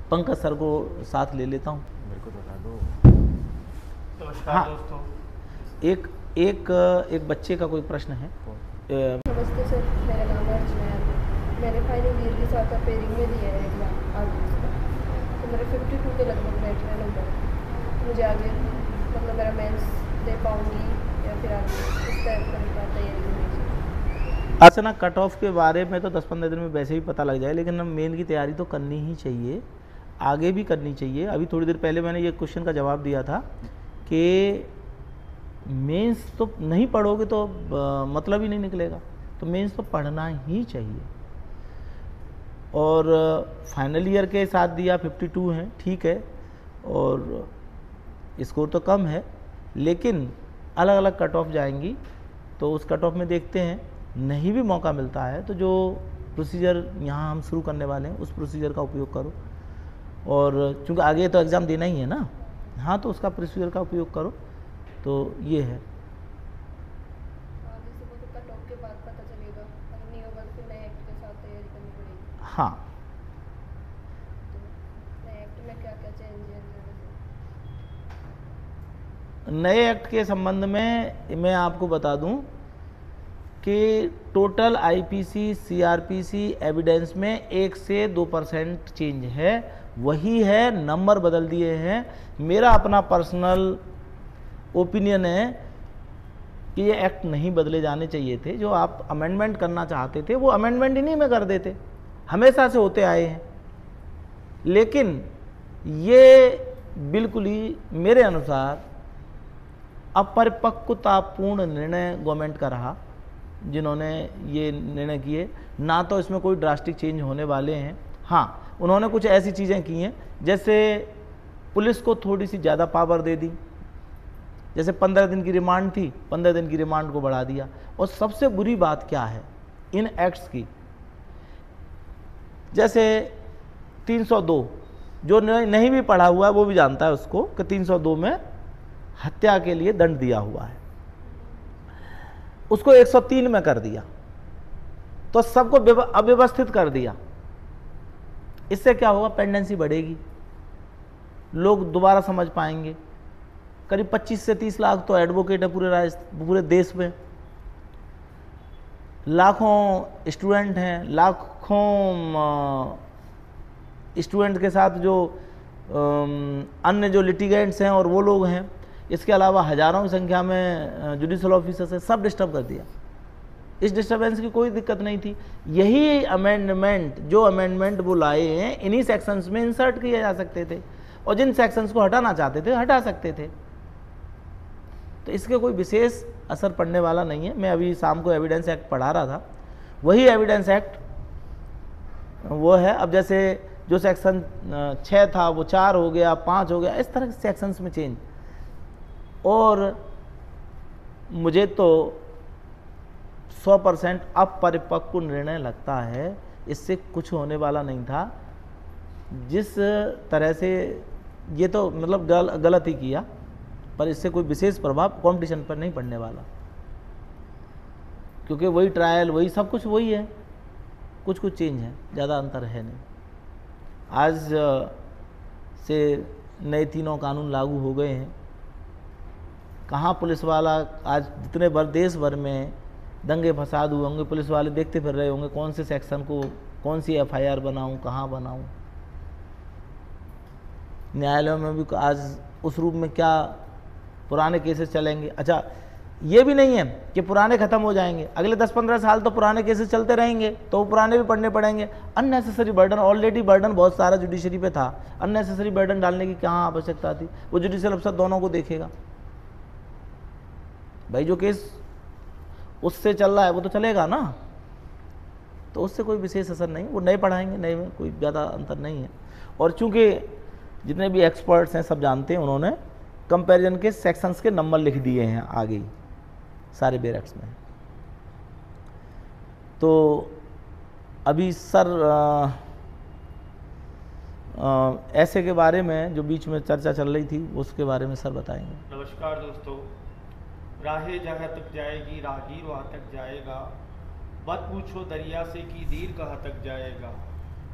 Pankaj sir को साथ ले लेता हूँ। मेरे को बता दो। नमस्कार हाँ। दोस्तों। एक बच्चे का कोई प्रश्न है? नमस्ते सर, मेरा नाम है अर्चना है। मैंने फाइनल ईयर के साथ पेयरिंग में दिया है एग्जाम आर्ट्स का, तो मेरे 52 के लगभग बैठ रहे नंबर। मुझे आगे मतलब मेरा मेंस दे पाऊँगी या फिर आगे इस टाइप का तैयारी करनी? अर्चना, कट ऑफ के बारे में तो 10-15 दिन में वैसे ही पता लग जाए, लेकिन मेन की तैयारी तो करनी ही चाहिए, आगे भी करनी चाहिए। अभी थोड़ी देर पहले मैंने ये क्वेश्चन का जवाब दिया था कि मेंस तो नहीं पढ़ोगे तो मतलब ही नहीं निकलेगा, तो मेंस तो पढ़ना ही चाहिए। और फाइनल ईयर के साथ दिया 52 हैं, ठीक है, और स्कोर तो कम है, लेकिन अलग अलग कट ऑफ जाएंगी, तो उस कट ऑफ में देखते हैं। नहीं भी मौका मिलता है तो जो प्रोसीजर यहाँ हम शुरू करने वाले हैं उस प्रोसीजर का उपयोग करो, और चूँकि आगे तो एग्ज़ाम देना ही है ना, हाँ, तो उसका प्रोसीजर का उपयोग करो। तो ये है। आगे से वो तो कट ऑफ के बाद पता चलेगा, अगर नहीं होगा तो फिर नए एक्ट के साथ तैयारी करनी पड़ेगी। हाँ, तो नए एक्ट में क्या क्या चेंज है? नए एक्ट के संबंध में मैं आपको बता दूं कि टोटल आईपीसी सीआरपीसी एविडेंस में 1 से 2% चेंज है, वही है, नंबर बदल दिए हैं। मेरा अपना पर्सनल ओपिनियन है कि ये एक्ट नहीं बदले जाने चाहिए थे। जो आप अमेंडमेंट करना चाहते थे वो अमेंडमेंट इन्हीं में कर देते, हमेशा से होते आए हैं। लेकिन ये बिल्कुल ही मेरे अनुसार अपरिपक्वतापूर्ण निर्णय गवर्नमेंट का रहा, जिन्होंने ये निर्णय किए। ना तो इसमें कोई ड्रास्टिक चेंज होने वाले हैं। हाँ, उन्होंने कुछ ऐसी चीज़ें की हैं, जैसे पुलिस को थोड़ी सी ज़्यादा पावर दे दी, जैसे 15 दिन की रिमांड थी, 15 दिन की रिमांड को बढ़ा दिया। और सबसे बुरी बात क्या है इन एक्ट्स की, जैसे 302, जो नहीं भी पढ़ा हुआ है वो भी जानता है उसको कि 302 में हत्या के लिए दंड दिया हुआ है, उसको 103 में कर दिया, तो सबको अव्यवस्थित कर दिया। इससे क्या होगा? पेंडेंसी बढ़ेगी, लोग दोबारा समझ पाएंगे। करीब 25 से 30 लाख तो एडवोकेट है पूरे देश में, लाखों स्टूडेंट हैं, लाखों स्टूडेंट के साथ जो अन्य जो लिटिगेंट्स हैं और वो लोग हैं, इसके अलावा हज़ारों की संख्या में जुडिशल ऑफिसर्स हैं, सब डिस्टर्ब कर दिया। इस डिस्टर्बेंस की कोई दिक्कत नहीं थी। यही अमेंडमेंट, जो अमेंडमेंट वो लाए हैं, इन्हीं सेक्शंस में इंसर्ट किए जा सकते थे, और जिन सेक्शंस को हटाना चाहते थे हटा सकते थे। तो इसके कोई विशेष असर पड़ने वाला नहीं है। मैं अभी शाम को एविडेंस एक्ट पढ़ा रहा था, वही एविडेंस एक्ट वो है। अब जैसे जो सेक्शन 6 था वो 4 हो गया, 5 हो गया, इस तरह के सेक्शंस में चेंज। और मुझे तो 100% अपरिपक्व निर्णय लगता है, इससे कुछ होने वाला नहीं था। जिस तरह से ये तो मतलब गलत ही किया, पर इससे कोई विशेष प्रभाव कंपटीशन पर नहीं पड़ने वाला, क्योंकि वही ट्रायल, वही सब कुछ वही है, कुछ चेंज है, ज़्यादा अंतर है नहीं। आज से नए तीनों कानून लागू हो गए हैं। कहाँ पुलिस वाला, आज जितने देश भर में दंगे फसाद हुए होंगे, पुलिस वाले देखते फिर रहे होंगे कौन से सेक्शन को, कौन सी FIR बनाऊं, कहाँ बनाऊं। न्यायालयों में भी आज उस रूप में क्या पुराने केसेस चलेंगे। अच्छा, ये भी नहीं है कि पुराने ख़त्म हो जाएंगे, अगले 10-15 साल तो पुराने केसेस चलते रहेंगे, तो वो पुराने भी पढ़ने पड़ेंगे। अननेसेसरी बर्डन, ऑलरेडी बर्डन बहुत सारा जुडिशरी पे था, अननेसेसरी बर्डन डालने की क्या आवश्यकता थी? वो जुडिशियल अफसर दोनों को देखेगा भाई, जो केस उससे चल रहा है वो तो चलेगा ना, तो उससे कोई विशेष असर नहीं। वो नए पढ़ाएंगे, नए में कोई ज़्यादा अंतर नहीं है। और चूंकि जितने भी एक्सपर्ट्स हैं सब जानते हैं, उन्होंने कंपैरिजन के सेक्शंस के नंबर लिख दिए हैं आगे ही सारे बैरक्स में। तो अभी सर ऐसे के बारे में जो बीच में चर्चा चल रही थी उसके बारे में सर बताएंगे। नमस्कार दोस्तों। राहें जहाँ तक जाएगी राहगीर वहाँ तक जाएगा, मत पूछो दरिया से कि दीर कहाँ तक जाएगा,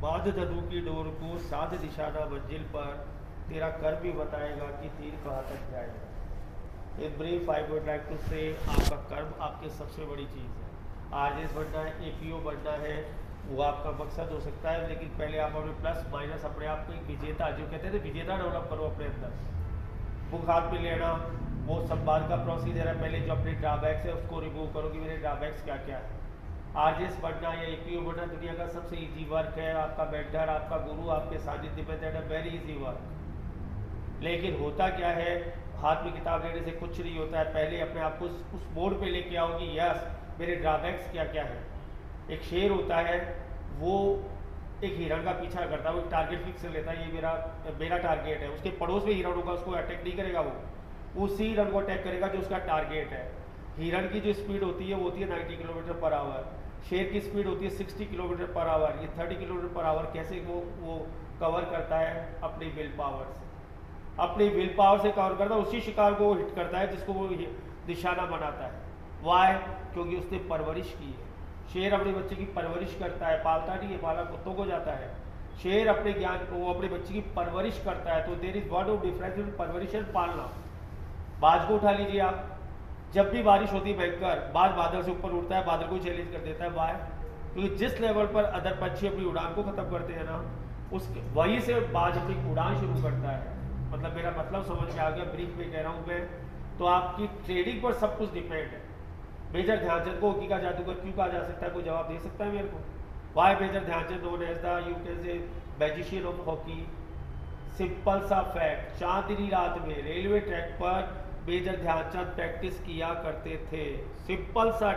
बांध धनु की डोर को, साध निशाना मंजिल पर, तेरा कर्म भी बताएगा कि तीर कहाँ तक जाएगा। In brief I would like to say आपका कर्म आपकी सबसे बड़ी चीज़ है। आरजेएस बनना है, एपीओ बनना है, वो आपका मकसद हो सकता है, लेकिन पहले आप अपने प्लस माइनस अपने आप को एक विजेता, जो कहते थे विजेता डेवलप करो अपने अंदर। बुक हाथ में लेना, वो संवाद का प्रोसीजर है, पहले जो अपने ड्रॉबैक्स है उसको रिमूव करो कि मेरे ड्रॉबैक्स क्या क्या है। आरजेएस बनना या एपीओ बनना दुनिया का सबसे इजी वर्क है। आपका मेंटर, आपका गुरु आपके सानिध्य में, that a very easy work. लेकिन होता क्या है, हाथ में किताब लेने से कुछ नहीं होता है। पहले अपने आप को उस मोड पे लेके आओ कि यस मेरे ड्रॉबैक्स क्या क्या है। एक शेर होता है, वो एक हिरण का पीछा करता है, वो एक टारगेट फिक्स कर लेता है, ये मेरा टारगेट है। उसके पड़ोस में हिरण होगा, उसको अटैक नहीं करेगा, वो उसी हिरण को अटैक करेगा जो उसका टारगेट है। हिरण की जो स्पीड होती है वो होती है 90 किलोमीटर पर आवर, शेर की स्पीड होती है 60 किलोमीटर पर आवर। ये 30 किलोमीटर पर आवर कैसे वो कवर करता है? अपनी विल पावर से, अपनी विल पावर से कवर करता है। उसी शिकार को हिट करता है जिसको वो निशाना बनाता है। वाई? क्योंकि उसने परवरिश की है। शेर अपने बच्चे की परवरिश करता है, पालता नहीं है, पाला कुत्तों को जाता है। शेर अपने ज्ञान को, वो अपने बच्चे की परवरिश करता है। तो there is word of difference between परवरिश एंड पालना। बाज को उठा लीजिए आप, जब भी बारिश होती है भयंकर, बाज बादल से ऊपर उड़ता है, बादल को चैलेंज कर देता है। वाई? क्योंकि जिस लेवल पर अदर पंछी अपनी उड़ान को खत्म करते हैं ना, उसके वहीं से बाज अपनी उड़ान शुरू करता है। मतलब मेरा मतलब समझ में आ गया, ब्रीफ में कह रहा हूँ मैं। तो आपकी ट्रेडिंग पर सब कुछ डिपेंड है। मेजर ध्यानचंद को हॉकी का जादूगर क्यों कहा जा सकता है? कोई जवाब दे सकता है मेरे को? Why major Dhyanchand known as the, you can say, magician of hockey? Simple सा फैक्ट, चांदनी रात में रेलवे ट्रैक पर मेजर ध्यानचंद प्रैक्टिस किया करते थे। सिंपल सा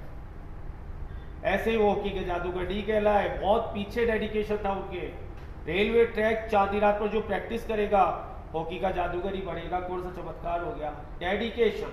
ट्रैक। ऐसे ही वो हॉकी के जादूगर नहीं कहलाए, बहुत पीछे डेडिकेशन था उनके। रेलवे ट्रैक चांदनी रात पर जो प्रैक्टिस करेगा हॉकी का जादूगर ही बनेगा। कौन सा चमत्कार हो गया? डेडिकेशन।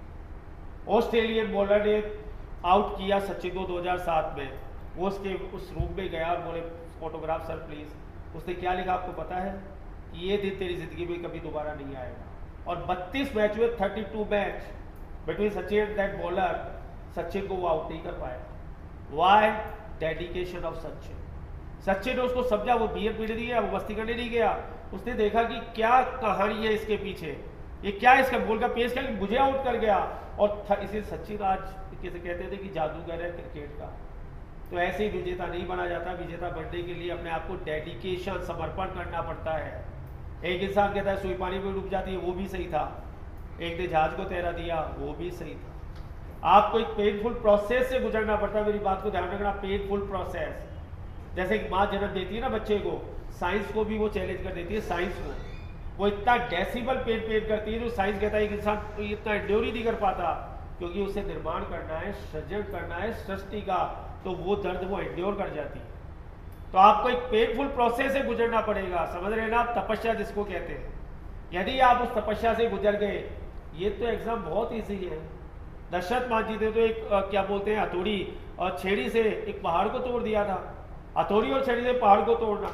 ऑस्ट्रेलियन बॉलर ने आउट किया सचिन को 2007 में। वो उसके उस रूम में गया और बोले फोटोग्राफ सर प्लीज। उसने क्या लिखा आपको पता है? ये दिन तेरी जिंदगी में कभी दोबारा नहीं आएगा। और 32 मैच हुए, 32 match between Sachin and that bowler, Sachin को वो आउट नहीं कर पाया। Why? Dedication of Sachin. Sachin ने उसको समझा, वो बियर पीने नहीं गया, वो मस्ती करने नहीं गया। उसने देखा कि क्या कहानी है इसके पीछे, ये क्या इसका बॉल का पेस क्या, मुझे आउट कर गया। और इसे सचिन आज कैसे कहते थे कि जादूगर है क्रिकेट का। तो ऐसे ही विजेता नहीं बना जाता। विजेता बनने के लिए अपने आप को डेडिकेशन, समर्पण करना पड़ता है। एक इंसान कहता है सुई पानी में डूब जाती है, वो भी सही था। एक ने जहाज को तैरा दिया, वो भी सही था। आपको एक पेनफुल प्रोसेस से गुजरना पड़ता है। मेरी बात को ध्यान रखना, पेनफुल प्रोसेस। जैसे एक माँ जन्म देती है ना बच्चे को, साइंस को भी वो चैलेंज कर देती है। साइंस को वो इतना डेसिबल पेन करती है जो साइंस कहता है कि इंसान तो इतना एंड्योर ही नहीं कर पाता, क्योंकि उसे निर्माण करना है, सृजन करना है सृष्टि का, तो वो दर्द वो एंड्योर कर जाती है। तो आपको एक पेनफुल प्रोसेस से गुजरना पड़ेगा। समझ रहे हैं ना आप? तपस्या जिसको कहते हैं। यदि आप उस तपस्या से गुजर गए, ये तो एग्जाम बहुत ईजी है। दशरथ मान जी ने तो एक क्या बोलते हैं, हथौड़ी और छेड़ी से एक पहाड़ को तोड़ दिया था। हथौड़ी और छेड़ी से पहाड़ को तोड़ना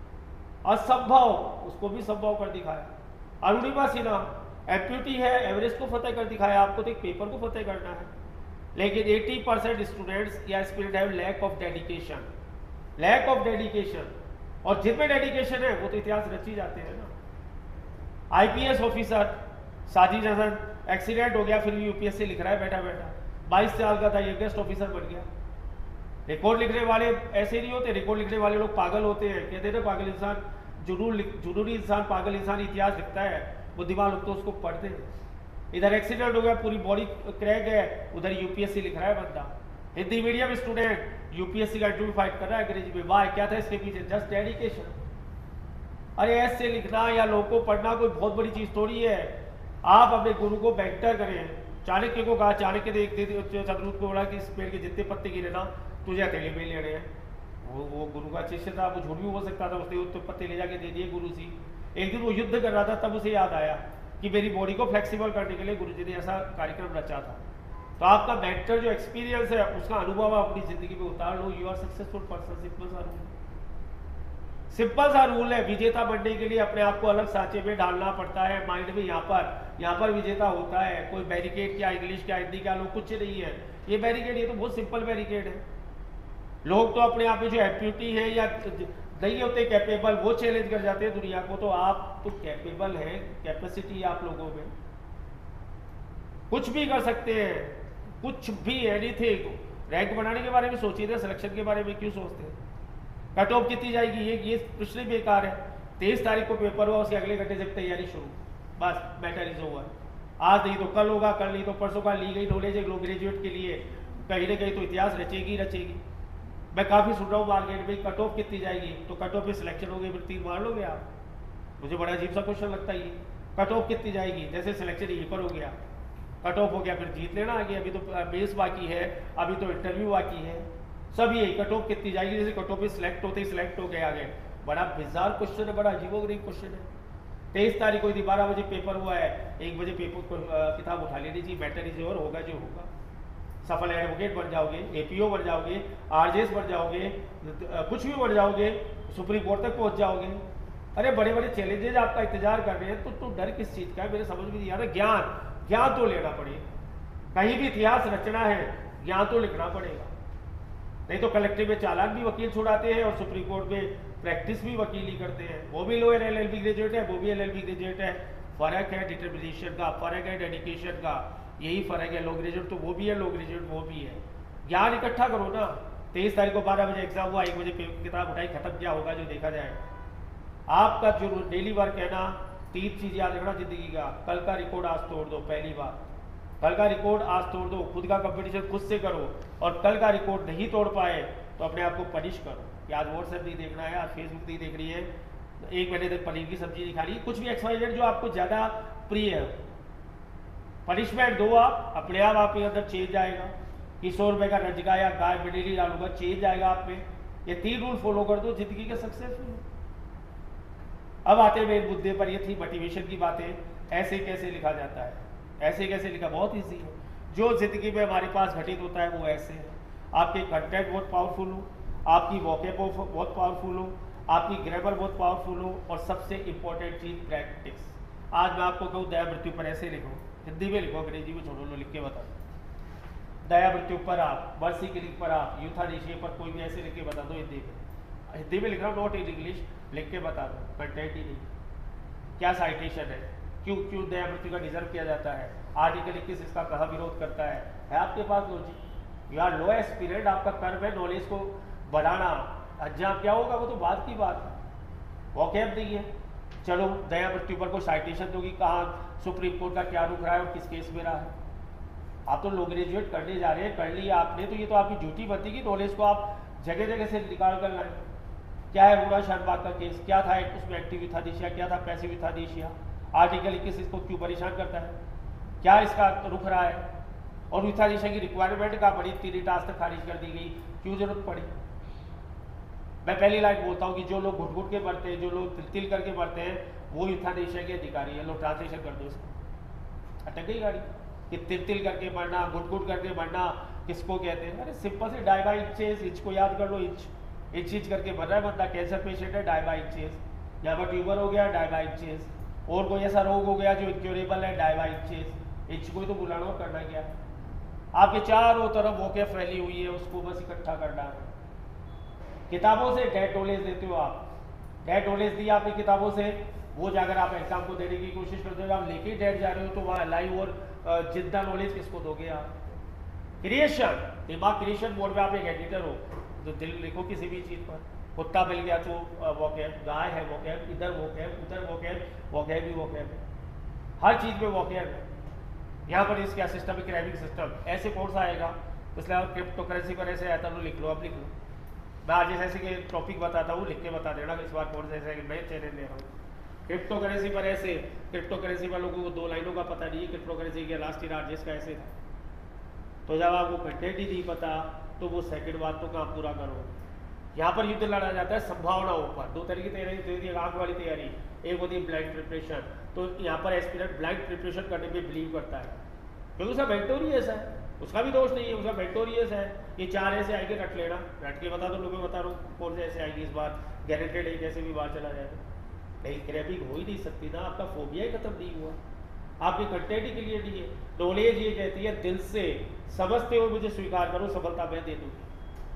असंभव, उसको भी संभव कर दिखाया। अरुणिमा सिन्हा एम्प्यूटी है, एवरेस्ट को फतेह कर दिखाया। आपको तो एक पेपर को फतेह करना है। लेकिन 80% स्टूडेंट्स या student have lack of dedication, lack of dedication. और जिनमें डेडिकेशन है वो तो इतिहास रची जाते हैं ना। IPS officer Sajid Hasan, accident हो गया, फिर भी यूपीएससी लिख रहा है बैठा बैठा। 22 साल का था, यंगेस्ट ऑफिसर बन गया। रिकॉर्ड लिखने वाले ऐसे नहीं होते, रिकॉर्ड लिखने वाले लोग पागल होते हैं। कहते हैं ना पागल इंसान, जुनूनी इंसान, पागल इंसान इतिहास लिखता है, बुद्धिमान लोग तो उसको पढ़ते हैं। इधर एक्सीडेंट हो गया, पूरी बॉडी क्रैक है, उधर यूपीएससी लिख रहा है बंदा। हिंदी मीडियम स्टूडेंट यूपीएससी का इंटरव्यू फाइट कर रहा है अंग्रेजी में। वाह, क्या था इसके पीछे? Just dedication. अरे ऐसे लिखना या लोगों को पढ़ना कोई बहुत बड़ी चीज थोड़ी है। आप अपने गुरु को बेहतर करें। चाणक्य को कहा, चाणक्य ने एक चतुर्थ को बोला कि इस पेड़ के जितने पत्ते गिरे ना तुझे हथेली में लेने हैं। वो गुरु का शिष्य था, वो झूठ भी हो सकता था। उसने तो पत्ते ले जाके दे दिए गुरु जी। एक दिन वो युद्ध कर रहा था, तब उसे याद आया कि मेरी बॉडी को फ्लेक्सिबल करने के लिए गुरु जी ने ऐसा कार्यक्रम रचा था। तो आपका मेंटर जो एक्सपीरियंस है, उसका अनुभव आप अपनी जिंदगी में उतार लो। You are successful person. Simple सा रूल, सिंपल सा रूल है। विजेता बनने के लिए अपने आप को अलग सांचे में डालना पड़ता है। माइंड में यहाँ पर विजेता होता है। कोई बैरिकेड क्या, इंग्लिश क्या, हिंदी क्या, लोग कुछ नहीं है। ये बैरिकेड, ये तो बहुत सिंपल बैरिकेड है। लोग तो अपने आप में जो एम्प्यूटी है या नहीं होते कैपेबल, वो चैलेंज कर जाते हैं दुनिया को। तो आप तो कैपेबल हैं, कैपेसिटी आप लोगों में, कुछ भी कर सकते हैं, कुछ भी, एनीथिंग। रैंक बनाने के बारे में सोचिए थे, सिलेक्शन के बारे में क्यों सोचते हैं? कट ऑफ कितनी जाएगी, ये प्रश्न ही बेकार है। 23 तारीख को पेपर हुआ, उसके अगले घंटे से तैयारी शुरू, बस मैटर इज ओवर। आज नहीं तो कल होगा, कल नहीं तो परसों का ली गई नॉलेज एक लोग ग्रेजुएट के लिए कहीं ना कहीं तो इतिहास रचेगी रचेगी। मैं काफ़ी सुन रहा हूँ मार्केट में कट ऑफ कितनी जाएगी, तो कट ऑफ में सिलेक्शन हो गई फिर 3 मार लोगे आप? मुझे बड़ा अजीब सा क्वेश्चन लगता है ये, कट ऑफ कितनी जाएगी? जैसे सिलेक्शन यहीं पर हो गया, कट ऑफ हो गया, फिर जीत लेना आगे, अभी तो बेस बाकी है, अभी तो इंटरव्यू बाकी है, सब यही कट ऑफ कितनी जाएगी। जैसे कट ऑफ में सिलेक्ट होते ही सिलेक्ट हो गए आगे। बड़ा बिजार क्वेश्चन है, बड़ा अजीबोगरीब क्वेश्चन है। 23 तारीख को यदि 12 बजे पेपर हुआ है, 1 बजे पेपर किताब उठा लेनी चाहिए, मैटर इज ओवर, होगा जो होगा। सफल एडवोकेट बन जाओगे, एपीओ बन जाओगे, आरजेएस बन जाओगे, कुछ भी बन जाओगे, सुप्रीम कोर्ट तक पहुंच जाओगे। अरे बड़े बड़े चैलेंजेज आपका इंतजार कर रहे हैं, तो डर किस चीज़ का है? मेरे समझ में नहीं आ रहा। ज्ञान तो लेना पड़ेगा, कहीं भी इतिहास रचना है ज्ञान तो लिखना पड़ेगा, नहीं तो कलेक्टिव में चालान भी वकील छुड़ाते हैं और सुप्रीम कोर्ट में प्रैक्टिस भी वकील ही करते हैं। वो भी लोअर एलएलबी ग्रेजुएट है, वो भी एलएलबी ग्रेजुएट है। फर्क है डिटर्मिनेशन का, फर्क है डेडिकेशन का, यही फर्क है। लो ग्रेजुएट तो वो भी है, लो ग्रेजुएट वो भी है। ज्ञान इकट्ठा करो ना। 23 तारीख को 12 बजे एग्जाम हुआ, 1 बजे किताब उठाई, खत्म क्या होगा जो देखा जाए। आपका जो डेली वर्क है ना, 3 चीज याद रखना जिंदगी का। कल का रिकॉर्ड आज तोड़ दो, पहली बात। कल का रिकॉर्ड आज तोड़ दो, खुद का कंपटीशन खुद से करो, और कल का रिकॉर्ड नहीं तोड़ पाए तो अपने आप को पनिश करो। कि आज व्हाट्सएप नहीं देखना है, आज फेसबुक नहीं देख रही है, 1 महीने तक पनीर की सब्जी नहीं खा रही, कुछ भी एक्सवाइजेड जो आपको ज्यादा प्रिय है, पनिशमेंट दो आप, अपने आप आपके अंदर चेंज आएगा। कि 100 रुपए का रजगा या गाय बडेली डालूंगा, चेंज आएगा आप में। ये 3 रूल फॉलो कर दो, जिंदगी के सक्सेसफुल। अब आते हैं मेन मुद्दे पर, ये थी मोटिवेशन की बातें। ऐसे कैसे लिखा जाता है, ऐसे कैसे लिखा? बहुत ईजी है। जो जिंदगी में हमारे पास घटित होता है वो ऐसे है। आपके कंटेंट बहुत पावरफुल हो, आपकी वोकैब बहुत पावरफुल हो, आपकी ग्रामर बहुत पावरफुल हो, और सबसे इंपॉर्टेंट चीज प्रैक्टिस। आज मैं आपको कहूँ दया मृत्यु पर ऐसे लिखो, हिंदी में लिखो, अंग्रेजी में छोड़ो, लो लिख के बता दो। दया मृत्यु पर आप, मर्सी किलिंग पर आप, यूथानेशिया पर कोई भी ऐसे लिख के बता दो। हिंदी में लिख रहा हूँ, नॉट इन इंग्लिश, लिख के बता दो। कंटेंट ही नहीं, क्या साइटेशन है, क्यों दया मृत्यु का डिजर्व किया जाता है, आर्टिकल 21 इसका कहाँ विरोध करता है आपके पास logic? You are low experienced, आपका कर्म है नॉलेज को बढ़ाना। अंजाम क्या होगा वो तो बात की बात है, वोकैब नहीं है। चलो दया मृत्यु पर को साइटेशन दोगी, कहाँ सुप्रीम कोर्ट का क्या रुख रहा है और किस केस में रहा है। आप तो लो ग्रेजुएट करने जा रहे हैं, कर लिया आपने, तो ये तो आपकी ड्यूटी बनती कि नॉलेज को आप जगह जगह से निकाल कर लाए। क्या है रूड़ा शाहबाग का केस, क्या था उसमें एक्टिव यूथानेशिया, क्या था पैसिव यूथानेशिया, आर्टिकल 21 इसको क्यों परेशान करता है, क्या इसका रुख रहा है, और यूथानेशिया की रिक्वायरमेंट का बड़ी 3 टास्क तक खारिज कर दी गई, क्यों जरूरत पड़ी। मैं पहली लाइन बोलता हूँ कि जो लोग घुट घुट के मरते हैं, जो लोग तिल तिल करके मरते हैं, वो यूथानेशिया के अधिकारी है। लोग ट्रांसलेशन कर दो इसको, अटक गई गाड़ी। कि तिल तिल करके मरना, घुट घुट करके मरना किसको कहते हैं? अरे सिंपल से डाई बाई इंचेस, इंच को याद कर लो, इंच इंच करके मर रहा है बंदा। कैंसर पेशेंट है, डाई बाई इंचेस। यहाँ पर ट्यूमर हो गया, डाई बाई इंचेस। और कोई ऐसा रोग हो गया जो इनक्योरेबल है, डाई बाई इंचेस। इंच को ही तो बुलाना और करना क्या है? आपके चारों तरफ वोकैब फैली हुई है, उसको बस इकट्ठा करना है। किताबों से डेट नॉलेज देते हो आप, डेट नॉलेज दी आपने किताबों से, वो जाकर आप एग्जाम को देने की कोशिश करते हो, आप लेके डेट जा रहे हो, तो वहाँ लाइव और जिंदा नॉलेज किसको दोगे आप? क्रिएशन, दिमाग क्रिएशन मोड में, आप एक एडिटर हो तो दिल लिखो किसी भी चीज़ पर। कुत्ता मिल गया तो वोकैब, गाय है वोकैब, इधर वोकैब, उधर वोकैब, वोकैब ही वोकैब है, हर चीज़ में वोकैब है। यहाँ पर इसका सिस्टम है क्रैबिंग सिस्टम, ऐसे कौन सा आएगा? इसलिए आप क्रिप्टो करेंसी पर ऐसे आता है, लिख लो, अब लिख लो। मैं आज ऐसे के टॉपिक बताता हूँ, लिख के बता देना इस बार कौन से ऐसे नए चैनल ले रहा हूँ। क्रिप्टो करेंसी पर ऐसे, क्रिप्टो करेंसी पर लोगों को 2 लाइनों का पता नहीं है, क्रिप्टो करेंसी के लास्ट ईयर आरजेएस का ऐसे था। तो जब आपको कंटेंट ही नहीं पता तो वो सेकंड बात तो काम पूरा करो। यहाँ पर युद्ध लड़ा जाता है संभावनाओं पर। 2 तरह की तैयारी होती है, आंख वाली तैयारी, एक होती है ब्लाइंड प्रिपरेशन। तो यहाँ पर एस्पिरेंट ब्लाइंड प्रिपरेशन करने में बिलीव करता है, क्योंकि उसका मेंटोर ही ऐसा है, उसका भी दोष नहीं है, उसका मेंटोर ही ऐसा है। ये 4 ऐसे आएंगे, रट लेना, रट के बता दो, लोगों बता रहा हूँ कौन से ऐसे आएगी इस बार, गारंटेड है, कैसे भी बाहर चला जाएगा। नहीं, क्रैबिंग हो ही नहीं सकती ना, आपका फोबिया ही खत्म नहीं हुआ, आपकी कंटेंट ही क्लियर नहीं है। नॉलेज ये कहती है दिल से समझते हो मुझे स्वीकार करो, सफलता मैं दे दूंगी।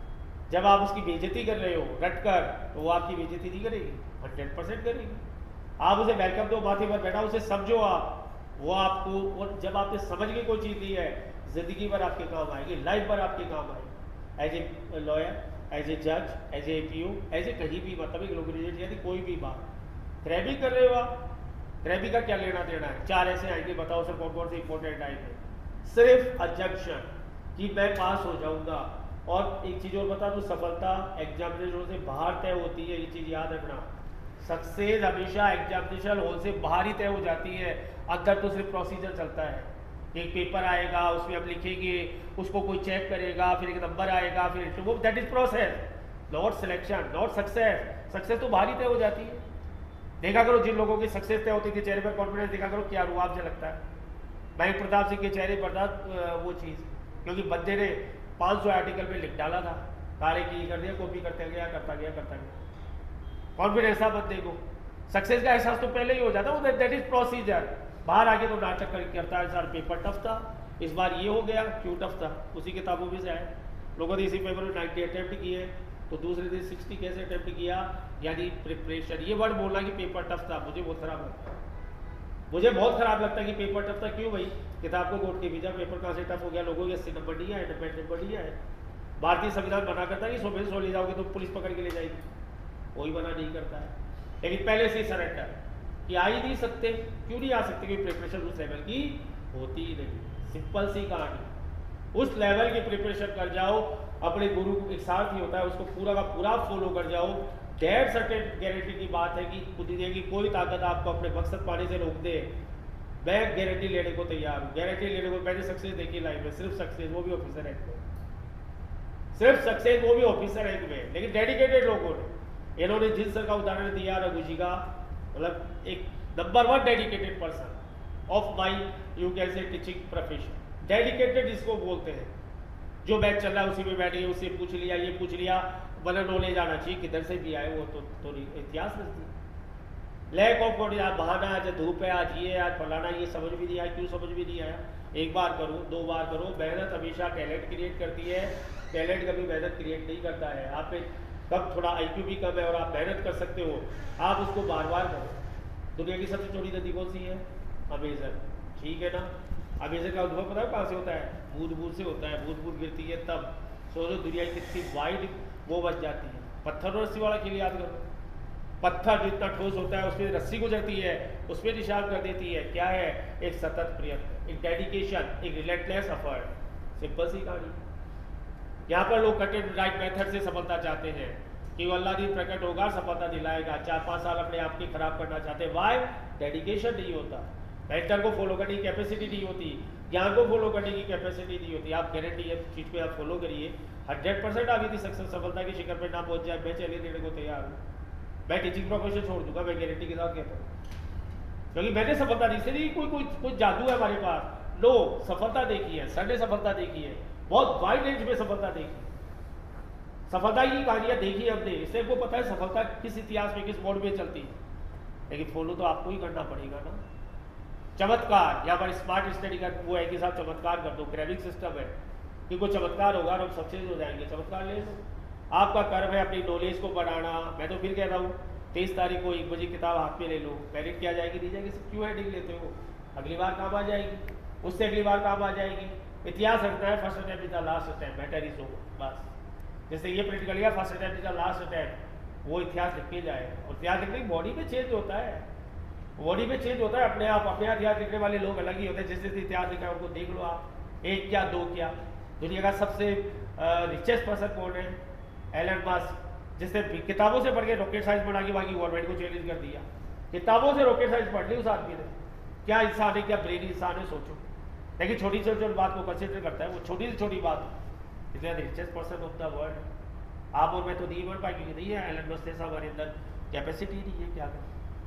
जब आप उसकी बेइज्जती कर रहे हो रट कर, तो वो आपकी बेइज्जती नहीं करेगी, 100% करेगी। आप उसे वेलकम दो, माथे पर बैठा, उसे समझो आप, वो आपको, और जब आपने समझ के कोई चीज़ ली है, ज़िंदगी भर आपके काम आएगी, लाइफ भर आपके काम आएगी। As a lawyer, as a जज, as a P O, as a कहीं भी, मतलब एक लोग यदि कोई भी बात क्रैबी कर रहे हो आप, क्रैबी का क्या लेना देना है? 4 ऐसे आएंगे, बताओ सर कौन कौन से इंपॉर्टेंट आएंगे? सिर्फ अजम्पशन कि मैं पास हो जाऊंगा। और एक चीज़ और बता दूं, सफलता एग्जामिनेशन से बाहर तय होती है, ये चीज़ याद रखना। सक्सेस हमेशा एग्जामिनेशन हॉल से बाहर ही तय हो जाती है। अंदर तो सिर्फ प्रोसीजर चलता है, एक पेपर आएगा, उसमें हम लिखेंगे, उसको कोई चेक करेगा, फिर एक नंबर आएगा, फिर interview, that is process, not selection, not success. Success तो बाहर ही तय हो जाती है। देखा करो जिन लोगों की सक्सेस तय होती थी, चेहरे पर कॉन्फिडेंस देखा करो, क्या रुआब से लगता है। मयंक प्रताप सिंह के चेहरे पर था वो चीज़, क्योंकि बंदे ने 500 आर्टिकल में लिख डाला था, तारे की कर दिया, कॉपी करते गया, करता गया, करता गया। कॉन्फिडेंस था बंदे को, सक्सेस का एहसास तो पहले ही हो जाता है, दैट इज प्रोसीजर। बाहर आके तो नाटक करता है, सर पेपर टफ था, इस बार ये हो गया, क्यों टफ था? उसी किताबों में से आए, लोगों ने इसी पेपर में 90 अटेम्प्ट किए, तो दूसरे दिन 60 कैसे अटेम्प्ट किया, यानी प्रिपरेशन। ये वर्ड बोलना कि पेपर टफ था, मुझे बहुत खराब लगता है, मुझे बहुत खराब लगता है कि पेपर टफ था। क्यों भाई? किताब को कोर्ट के भेजा, पेपर कहाँ से टफ हो गया? लोगों के 80 नंबर दिया है, 90 नंबर दिया है। भारतीय संविधान मना करता है कि 100 में से 100 ले जाओगे तो पुलिस पकड़ के ले जाएगी, कोई मना नहीं करता है। लेकिन पहले से सरेंडर कि आ ही नहीं सकते। क्यों नहीं आ सकते? क्योंकि प्रिपरेशन उस लेवल की होती ही नहीं। सिंपल सी कहानी, उस लेवल की प्रिपरेशन कर जाओ, अपने गुरु एक सारथी होता है, उसको पूरा का पूरा फॉलो कर जाओ। डेढ़ सर्टेन गारंटी की बात है कि दुनिया की कोई ताकत आपको अपने मकसद पाने से रोक दे। मैं गारंटी लेने को तैयार हूँ, गारंटी लेने को। मैंने सक्सेस देखी लाइफ में, सिर्फ सक्सेस, वो भी ऑफिसर रैंक में, सिर्फ सक्सेस, वो भी ऑफिसर रैंक में, लेकिन डेडिकेटेड लोगों ने। इन्होंने जिन सर का उदाहरण दिया रघु जी का, मतलब एक number 1 dedicated person of my you can say teaching profession. Dedicated इसको बोलते हैं, जो मैच चल रहा है उसी में बैठ गए, उससे पूछ लिया, ये पूछ लिया, मतलब नॉलेज आना चाहिए, किधर से भी आए वो तो इतिहास रखती है। लैक ऑफ नॉलेज, आज बहाना, आज धूप है, आज ये, आज फलाना, ये समझ भी नहीं आया, क्यों समझ भी नहीं आया? एक बार करो, 2 बार करो। मेहनत हमेशा टैलेंट क्रिएट करती है, टैलेंट कभी मेहनत क्रिएट नहीं करता है। आप में कब थोड़ा IQ भी कम है और आप मेहनत कर सकते हो, आप उसको बार बार करो। दुनिया की सबसे चौड़ी नदी कौन सी है? अमेजन, ठीक है ना? अमेजन का उद्भव पता है कहाँ से होता है? बूंद बूंद से होता है, बूंद बूंद गिरती है तब। सोचो दुनिया की कितनी वाइड वो बच जाती है। पत्थर और रस्सी वाला खेल याद करो, पत्थर जितना ठोस होता है उसमें रस्सी गुजरती है, उसमें निशान कर देती है। क्या है? एक सतत प्रयत्न, एक डेडिकेशन, एक रिलेंटलेस एफर्ट। सिंपल सी कहानी। यहाँ पर लोग कट एंड राइट मेथड से सफलता चाहते हैं कि वो अल्लाह दिन प्रकट होगा, सफलता दिलाएगा। 4-5 साल अपने आप की खराब करना चाहते हैं। वाई? डेडिकेशन नहीं होता, मेंटर को फॉलो करने की कैपेसिटी नहीं होती, ज्ञान को फॉलो करने की कैपेसिटी नहीं होती। आप गारंटी है चीज़ पे आप फॉलो करिए, 100% आगे थी सक्सेस, सफलता की शिखर पे ना पहुंच जाए, मैं चैलेंज देने को तैयार हूँ। मैं टीचिंग प्रोफेशन छोड़ दूंगा, मैं गारंटी के साथ कहता हूँ, क्योंकि मैंने सफलता दी से नहीं कोई जादू है हमारे पास। लो, सफलता देखी है, सर ने सफलता देखी है, बहुत वाइड रेंज में सफलता देखी, सफलता की कहानियां देखी हमने, इससे को पता है सफलता किस इतिहास में, किस मोड में चलती है। लेकिन फॉलो तो आपको ही करना पड़ेगा ना। चमत्कार, यहाँ पर स्मार्ट स्टडी का वो है कि साहब चमत्कार कर दो, क्रेविंग सिस्टम है कि कोई चमत्कार होगा और हम सक्सेस हो जाएंगे। चमत्कार ले लो, आपका कर्म है अपनी नॉलेज को बढ़ाना। मैं तो फिर कह रहा हूँ 23 तारीख को 1 बजे किताब हाथ में ले लो, मेरिट क्या जाएगी दी जाएगी, क्यों हेडिंग लेते हो? अगली बार काम आ जाएगी, उससे अगली बार काम आ जाएगी। इतिहास रखता है first attempt is the last attempt, matter is over, बस। जैसे ये प्रिंट कर लिया first attempt is the last attempt, वो इतिहास लिख के जाए। और इतिहास लिखने की बॉडी में चेंज होता है, बॉडी में चेंज होता है अपने आप। अपने आप इतिहास लिखने वाले लोग अलग ही होते हैं। जिस जिस इतिहास लिखा है उनको देख लो आप, 1 क्या 2 क्या। दुनिया का सबसे रिचेस्ट पर्सन कौन है? एलन मस्क, जिसने किताबों से पढ़ के रॉकेट साइंस बना के बाकी गवर्नमेंट को चैलेंज कर दिया। किताबों से रॉकेट साइंस पढ़ ली उस आदमी ने। क्या इंसान है, क्या ब्रेन इंसान है, सोचो। लेकिन छोटी छोटी बात को कंसिडर करता है, वो छोटी से छोटी बात, इसलिए richest person of the world. आप और मैं तो नहीं बढ़ पाएंगे, नहीं है एलन मस्क जैसा हमारे अंदर कैपेसिटी नहीं है। क्या करें?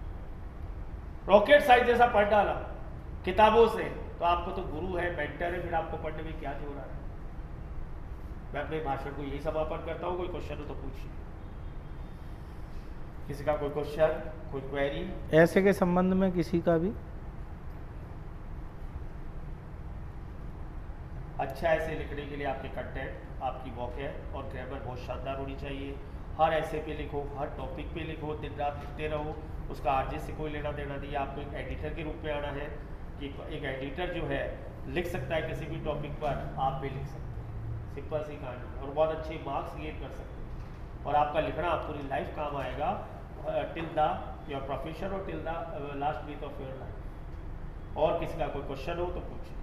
रॉकेट साइंस जैसा पढ़ डाला किताबों से, तो आपको तो गुरु है, मेंटर है, फिर आपको पढ़ने में क्या हो रहा है? मैं अपने भाषण को यही समापन करता हूँ। कोई क्वेश्चन हो तो पूछिए, किसी का कोई क्वेश्चन, कोई क्वेरी ऐसे के संबंध में किसी का भी? अच्छा ऐसे लिखने के लिए आपके कंटेंट, आपकी वोकैब और ग्रामर बहुत शानदार होनी चाहिए। हर ऐसे पे लिखो, हर टॉपिक पे लिखो, दिन रात लिखते रहो, उसका आरजे से कोई लेना देना नहीं है। आपको एक एडिटर के रूप में आना है कि एक एडिटर जो है लिख सकता है किसी भी टॉपिक पर, आप भी लिख सकते हैं, सिंपल सी कहानी, और बहुत अच्छे मार्क्स गेन कर सकते हैं और आपका लिखना पूरी लाइफ काम आएगा, टिल द योर प्रोफेशन और till the last breath of your life. और किसी का कोई क्वेश्चन हो तो पूछिए।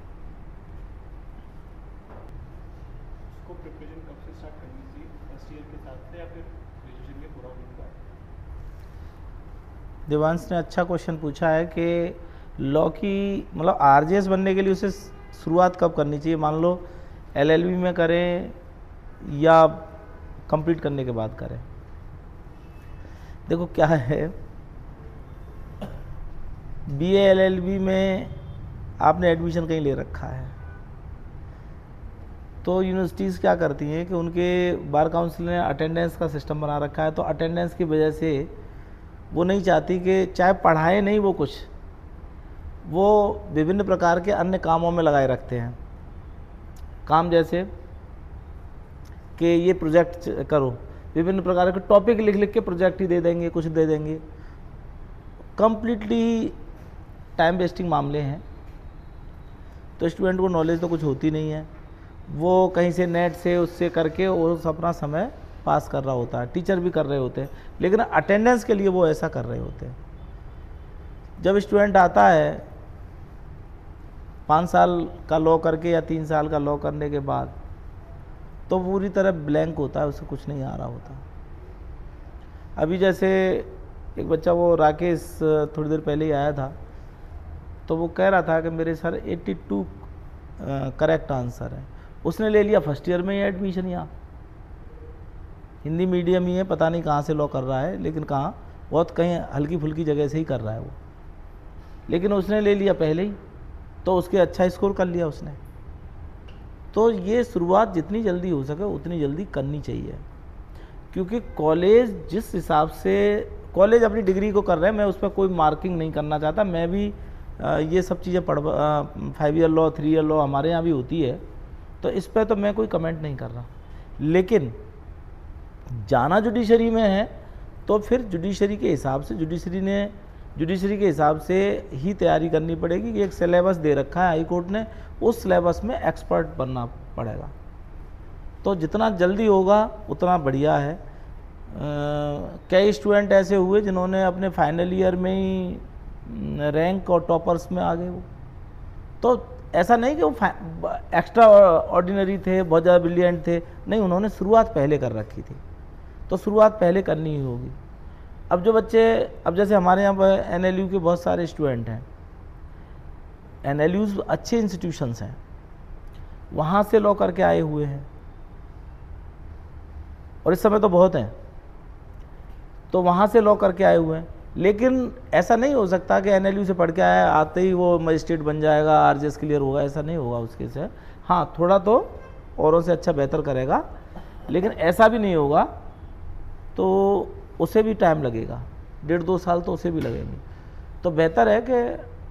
उसको प्रिपरेशन कब से स्टार्ट करनी चाहिए, फर्स्ट ईयर के साथ से या फिर ग्रेजुएशन के पूरा होने के बाद? देवांश ने अच्छा क्वेश्चन पूछा है कि लॉ की मतलब आरजेएस बनने के लिए उसे शुरुआत कब करनी चाहिए, मान लो एलएलबी में करें या कंप्लीट करने के बाद करें। देखो क्या है, बीए एलएलबी में आपने एडमिशन कहीं ले रखा है तो यूनिवर्सिटीज़ क्या करती हैं कि उनके बार काउंसिल ने अटेंडेंस का सिस्टम बना रखा है, तो अटेंडेंस की वजह से वो नहीं चाहती कि चाहे पढ़ाए नहीं वो कुछ, वो विभिन्न प्रकार के अन्य कामों में लगाए रखते हैं। काम जैसे कि ये प्रोजेक्ट करो, विभिन्न प्रकार के टॉपिक लिख लिख के प्रोजेक्ट ही दे देंगे, कुछ दे देंगे, कंप्लीटली टाइम वेस्टिंग मामले हैं। तो स्टूडेंट को नॉलेज तो कुछ होती नहीं है, वो कहीं से नेट से उससे करके और अपना समय पास कर रहा होता है, टीचर भी कर रहे होते हैं, लेकिन अटेंडेंस के लिए वो ऐसा कर रहे होते हैं। जब स्टूडेंट आता है 5 साल का लॉ करके या 3 साल का लॉ करने के बाद, तो पूरी तरह ब्लैंक होता है, उसे कुछ नहीं आ रहा होता। अभी जैसे एक बच्चा वो राकेश थोड़ी देर पहले ही आया था, तो वो कह रहा था कि मेरे सर 82 करेक्ट आंसर है। उसने ले लिया फर्स्ट ईयर में ही एडमिशन, यहाँ हिंदी मीडियम ही है, पता नहीं कहाँ से लॉ कर रहा है, लेकिन कहाँ बहुत कहीं हल्की फुल्की जगह से ही कर रहा है वो, लेकिन उसने ले लिया पहले ही, तो उसके अच्छा स्कोर कर लिया उसने। तो ये शुरुआत जितनी जल्दी हो सके उतनी जल्दी करनी चाहिए, क्योंकि कॉलेज जिस हिसाब से कॉलेज अपनी डिग्री को कर रहे हैं, मैं उस पर कोई मार्किंग नहीं करना चाहता। मैं भी ये सब चीज़ें 5 ईयर लॉ 3 ईयर लॉ हमारे यहाँ भी होती है, तो इस पर तो मैं कोई कमेंट नहीं कर रहा। लेकिन जाना जुडिशरी में है तो फिर जुडिशरी के हिसाब से जुडिशरी के हिसाब से ही तैयारी करनी पड़ेगी कि एक सिलेबस दे रखा है हाई कोर्ट ने, उस सिलेबस में एक्सपर्ट बनना पड़ेगा। तो जितना जल्दी होगा उतना बढ़िया है। कई स्टूडेंट ऐसे हुए जिन्होंने अपने फाइनल ईयर में ही रैंक और टॉपर्स में आ गए वो। तो ऐसा नहीं कि वो एक्स्ट्रा ऑर्डिनरी थे, बहुत ज़्यादा ब्रिलियंट थे, नहीं, उन्होंने शुरुआत पहले कर रखी थी, तो शुरुआत पहले करनी ही होगी। अब जो बच्चे, अब जैसे हमारे यहाँ पर एनएलयू के बहुत सारे स्टूडेंट हैं, एनएलयूज़ अच्छे इंस्टीट्यूशंस हैं, वहाँ से लॉ करके आए हुए हैं और इस समय तो बहुत हैं, तो वहाँ से लॉ करके आए हुए हैं। लेकिन ऐसा नहीं हो सकता कि एनएलयू से पढ़ के आया आते ही वो मजिस्ट्रेट बन जाएगा, आरजेएस क्लियर होगा, ऐसा नहीं होगा उसके से। हाँ, थोड़ा तो औरों से अच्छा बेहतर करेगा, लेकिन ऐसा भी नहीं होगा, तो उसे भी टाइम लगेगा, 1.5-2 साल तो उसे भी लगेंगे। तो बेहतर है कि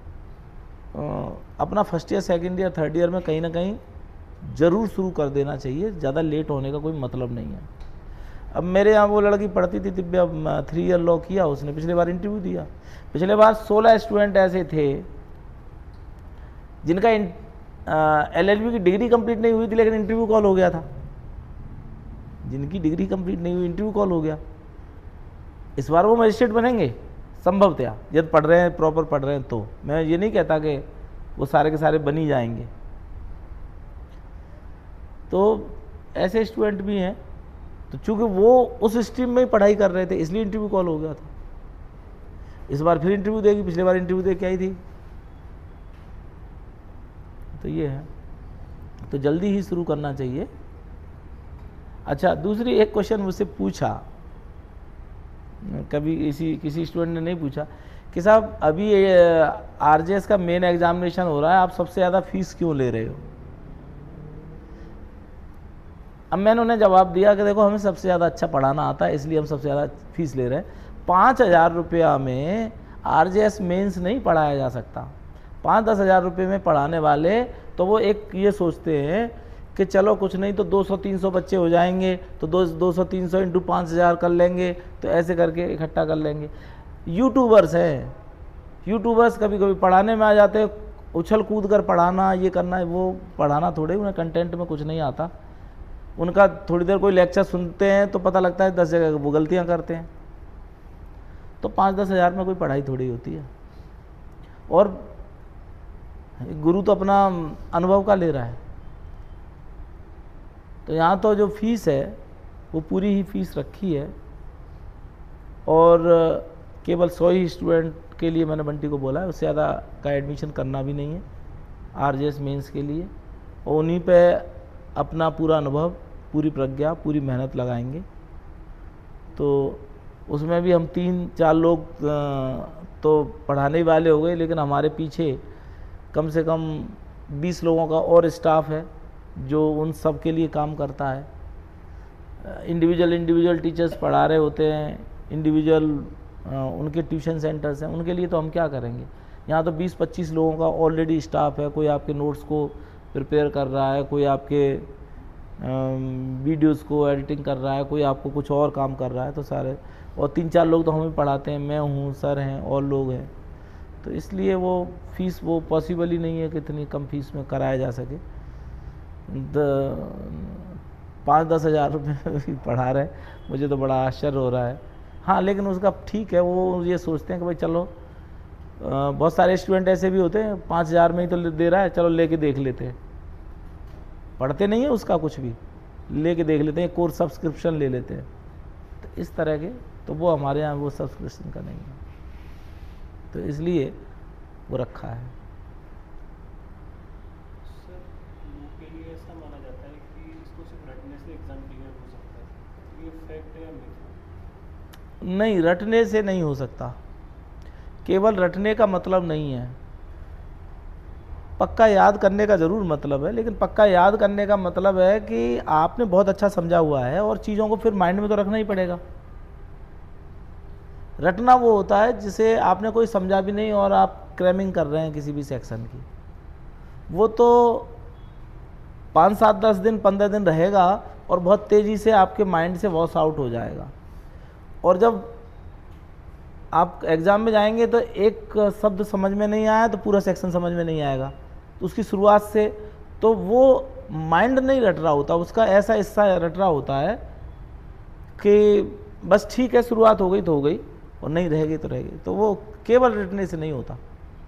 अपना first year, second year, third year में कहीं ना कहीं ज़रूर शुरू कर देना चाहिए, ज़्यादा लेट होने का कोई मतलब नहीं है। अब मेरे यहाँ वो लड़की पढ़ती थी दिव्या, 3 ईयर लॉ किया उसने, पिछले बार इंटरव्यू दिया। पिछले बार 16 स्टूडेंट ऐसे थे जिनका एलएलबी की डिग्री कंप्लीट नहीं हुई थी, लेकिन इंटरव्यू कॉल हो गया था। जिनकी डिग्री कंप्लीट नहीं हुई, इंटरव्यू कॉल हो गया। इस बार वो मजिस्ट्रेट बनेंगे संभवतया, यदि पढ़ रहे हैं, प्रॉपर पढ़ रहे हैं। तो मैं ये नहीं कहता कि वो सारे के सारे बन ही जाएंगे। तो ऐसे स्टूडेंट भी हैं, तो चूंकि वो उस स्ट्रीम में ही पढ़ाई कर रहे थे इसलिए इंटरव्यू कॉल हो गया था। इस बार फिर इंटरव्यू देगी, पिछले बार इंटरव्यू दे के आई थी। तो ये है, तो जल्दी ही शुरू करना चाहिए। अच्छा, दूसरी एक क्वेश्चन मुझसे पूछा, कभी किसी स्टूडेंट ने नहीं पूछा कि साहब अभी आरजेएस का मेन एग्जामिनेशन हो रहा है, आप सबसे ज़्यादा फीस क्यों ले रहे हो? अब मैंने उन्हें जवाब दिया कि देखो, हमें सबसे ज़्यादा अच्छा पढ़ाना आता है, इसलिए हम सबसे ज़्यादा फीस ले रहे हैं। 5,000 रुपया में आरजेएस मेंस नहीं पढ़ाया जा सकता। 5-10 हज़ार रुपये में पढ़ाने वाले तो वो एक ये सोचते हैं कि चलो कुछ नहीं तो 200-300 बच्चे हो जाएंगे, तो 200-300 इंटू 5000 कर लेंगे, तो ऐसे करके इकट्ठा कर लेंगे। यूट्यूबर्स हैं, यूट्यूबर्स कभी कभी पढ़ाने में आ जाते हैं, उछल कूद कर पढ़ाना, ये करना है, वो पढ़ाना थोड़े, उन्हें कंटेंट में कुछ नहीं आता। उनका थोड़ी देर कोई लेक्चर सुनते हैं तो पता लगता है 10 जगह वो गलतियाँ करते हैं। तो 5-10 हज़ार में कोई पढ़ाई थोड़ी होती है। और गुरु तो अपना अनुभव का ले रहा है। तो यहाँ तो जो फीस है वो पूरी ही फीस रखी है, और केवल 100 ही स्टूडेंट के लिए मैंने बंटी को बोला है, उससे ज़्यादा का एडमिशन करना भी नहीं है आरजेएस मेंस के लिए। और उन्हीं पे अपना पूरा अनुभव, पूरी प्रज्ञा, पूरी मेहनत लगाएंगे। तो उसमें भी हम 3-4 लोग तो पढ़ाने वाले हो गए, लेकिन हमारे पीछे कम से कम 20 लोगों का और स्टाफ है जो उन सब के लिए काम करता है। इंडिविजुअल टीचर्स पढ़ा रहे होते हैं, इंडिविजुअल उनके ट्यूशन सेंटर्स हैं, उनके लिए तो हम क्या करेंगे। यहाँ तो 20-25 लोगों का ऑलरेडी स्टाफ है। कोई आपके नोट्स को प्रिपेयर कर रहा है, कोई आपके वीडियोस को एडिटिंग कर रहा है, कोई आपको कुछ और काम कर रहा है। तो सारे, और 3-4 लोग तो हमें पढ़ाते हैं, मैं हूँ, सर हैं और लोग हैं। तो इसलिए वो फीस वो पॉसिबल ही नहीं है कि इतनी कम फीस में कराया जा सके। 5-10 हज़ार रुपये पढ़ा रहे, मुझे तो बड़ा आश्चर्य हो रहा है। हाँ, लेकिन उसका ठीक है, वो ये सोचते हैं कि भाई चलो, बहुत सारे स्टूडेंट ऐसे भी होते हैं 5,000 में ही तो दे रहा है, चलो लेके देख लेते हैं। पढ़ते नहीं है उसका कुछ भी, लेके देख लेते हैं, कोर्स सब्सक्रिप्शन ले लेते हैं। तो इस तरह के, तो वो हमारे यहाँ वो सब्सक्रिप्शन का नहीं है, तो इसलिए वो रखा है। सर, लोगों के लिए ऐसा माना जाता है कि इसको सिर्फ रटने से एग्जाम क्लियर हो सकता है, ये फैक्ट है या मिथ? नहीं, रटने से नहीं हो सकता। केवल रटने का मतलब नहीं है, पक्का याद करने का ज़रूर मतलब है, लेकिन पक्का याद करने का मतलब है कि आपने बहुत अच्छा समझा हुआ है और चीज़ों को फिर माइंड में तो रखना ही पड़ेगा। रटना वो होता है जिसे आपने कोई समझा भी नहीं और आप क्रैमिंग कर रहे हैं किसी भी सेक्शन की, वो तो 5-7-10 दिन 15 दिन रहेगा और बहुत तेज़ी से आपके माइंड से वॉश आउट हो जाएगा। और जब आप एग्ज़ाम में जाएंगे तो एक शब्द समझ में नहीं आया तो पूरा सेक्शन समझ में नहीं आएगा। तो उसकी शुरुआत से तो वो माइंड नहीं रट रहा होता, उसका ऐसा हिस्सा रट रहा होता है कि बस ठीक है, शुरुआत हो गई तो हो गई, और नहीं रहेगी तो रहेगी। तो वो केवल रटने से नहीं होता। और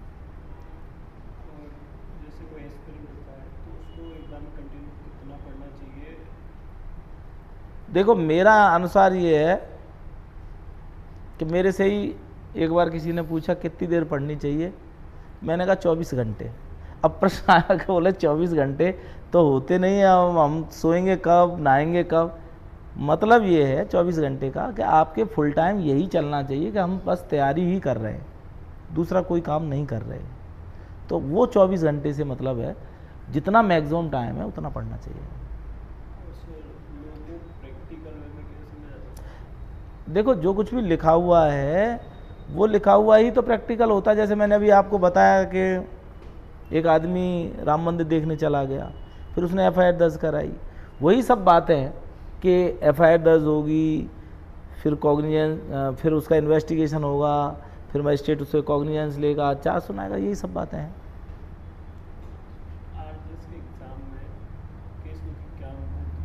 जैसे कोई एस्पिरेंट होता है तो उसको एग्जाम में कंटिन्यू कितना पढ़ना चाहिए? देखो, मेरा अनुसार ये है कि मेरे से ही एक बार किसी ने पूछा कितनी देर पढ़नी चाहिए, मैंने कहा 24 घंटे। अब प्रश्न आया कि बोले 24 घंटे तो होते नहीं है, हम सोएंगे कब, नहाएंगे कब। मतलब ये है 24 घंटे का कि आपके फुल टाइम यही चलना चाहिए कि हम बस तैयारी ही कर रहे हैं, दूसरा कोई काम नहीं कर रहे। तो वो 24 घंटे से मतलब है जितना मैक्सिमम टाइम है उतना पढ़ना चाहिए। लोगों प्रैक्टिकल वे में कैसे समझा सकते हैं? देखो, जो कुछ भी लिखा हुआ है वो लिखा हुआ ही तो प्रैक्टिकल होता है। जैसे मैंने अभी आपको बताया कि एक आदमी राम मंदिर देखने चला गया, फिर उसने एफआईआर दर्ज कराई, वही सब बातें हैं कि एफआईआर दर्ज होगी, फिर कॉग्निजेंस, फिर उसका इन्वेस्टिगेशन होगा, फिर मजिस्ट्रेट उससे कॉग्निजेंस लेगा, चार्ज सुनाएगा, यही सब बातें हैं। आरजेएस के एग्जाम में केस लॉ की क्या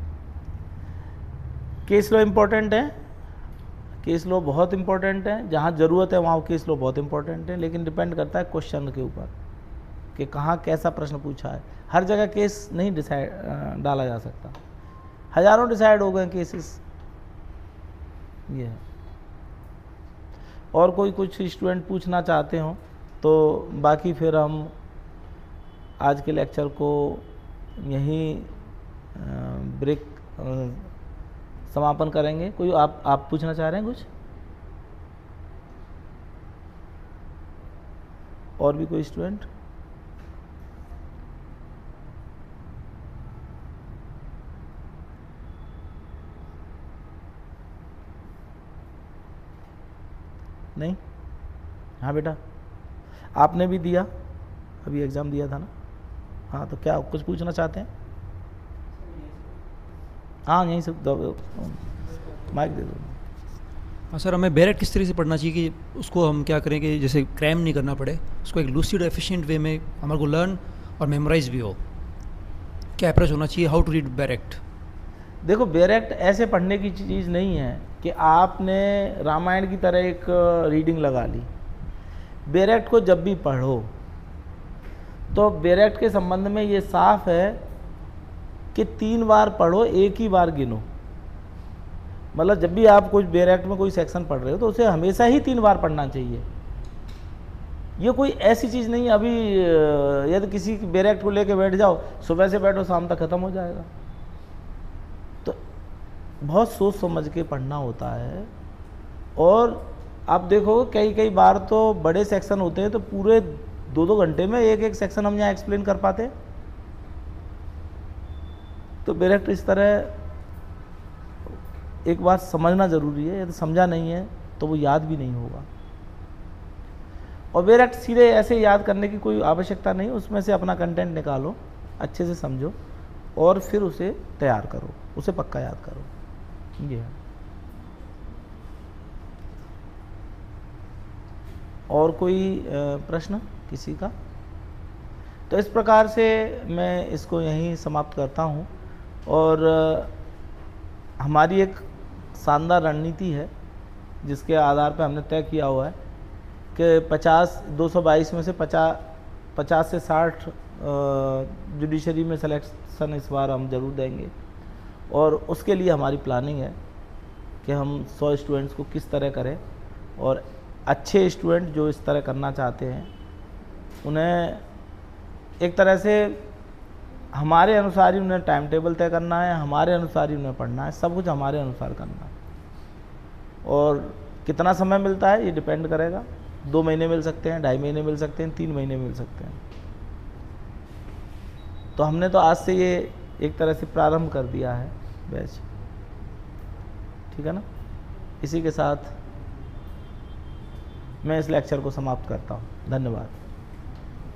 केस लॉ इम्पोर्टेंट है, केस लॉ बहुत इम्पोर्टेंट है। जहाँ ज़रूरत है वहाँ केस लॉ बहुत इम्पोर्टेंट है, लेकिन डिपेंड करता है क्वेश्चन के ऊपर कि कहाँ कैसा प्रश्न पूछा है। हर जगह केस नहीं डिसाइड डाला जा सकता, हज़ारों डिसाइड हो गए केसेस, ये है। और कोई कुछ स्टूडेंट पूछना चाहते हो तो बाकी फिर हम आज के लेक्चर को यहीं ब्रेक समापन करेंगे। कोई आप पूछना चाह रहे हैं कुछ? और भी कोई स्टूडेंट? नहीं? हाँ बेटा, आपने भी दिया, अभी एग्ज़ाम दिया था ना? हाँ, तो क्या कुछ पूछना चाहते हैं? हाँ, यहीं से माइक दे दो। हाँ सर, हमें बैरेट किस तरह से पढ़ना चाहिए कि उसको हम क्या करें कि जैसे क्रैम नहीं करना पड़े, उसको एक लूसिड एफिशिएंट वे में हमारे को लर्न और मेमोराइज भी हो, क्या अप्रोच होना चाहिए, हाउ टू रीड बैरेट? देखो, बैरेट ऐसे पढ़ने की चीज़ नहीं है कि आपने रामायण की तरह एक रीडिंग लगा ली। बैरेट को जब भी पढ़ो तो बैरेट के संबंध में ये साफ है कि 3 बार पढ़ो, एक ही बार गिनो। मतलब जब भी आप कुछ बैरेट में कोई सेक्शन पढ़ रहे हो तो उसे हमेशा ही 3 बार पढ़ना चाहिए। ये कोई ऐसी चीज़ नहीं, अभी यदि किसी बैरेट को लेके बैठ जाओ, सुबह से बैठो शाम तक ख़त्म हो जाएगा। तो बहुत सोच समझ के पढ़ना होता है। और आप देखो कई बार तो बड़े सेक्शन होते हैं तो पूरे 2-2 घंटे में एक सेक्शन हम यहाँ एक्सप्लेन कर पाते हैं। तो बैरेट इस तरह एक बात समझना ज़रूरी है, यदि समझा नहीं है तो वो याद भी नहीं होगा। और बैरेट सीधे ऐसे याद करने की कोई आवश्यकता नहीं, उसमें से अपना कंटेंट निकालो, अच्छे से समझो और फिर उसे तैयार करो, उसे पक्का याद करो। ये है। और कोई प्रश्न किसी का? तो इस प्रकार से मैं इसको यहीं समाप्त करता हूँ। और हमारी एक शानदार रणनीति है जिसके आधार पर हमने तय किया हुआ है कि 222 में से 50 से 60 जुडिशरी में सिलेक्शन इस बार हम ज़रूर देंगे। और उसके लिए हमारी प्लानिंग है कि हम 100 स्टूडेंट्स को किस तरह करें, और अच्छे स्टूडेंट जो इस तरह करना चाहते हैं उन्हें एक तरह से हमारे अनुसार ही उन्हें टाइम टेबल तय करना है, हमारे अनुसार ही उन्हें पढ़ना है, सब कुछ हमारे अनुसार करना है। और कितना समय मिलता है ये डिपेंड करेगा, 2 महीने मिल सकते हैं, 2.5 महीने मिल सकते हैं, 3 महीने मिल सकते हैं। तो हमने तो आज से ये एक तरह से प्रारंभ कर दिया है बैच, ठीक है ना। इसी के साथ मैं इस लेक्चर को समाप्त करता हूँ। धन्यवाद।